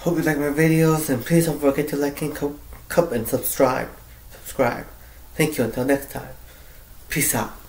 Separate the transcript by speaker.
Speaker 1: Hope you like my videos, and please don't forget to like and comment and subscribe. Thank you until next time. Peace out.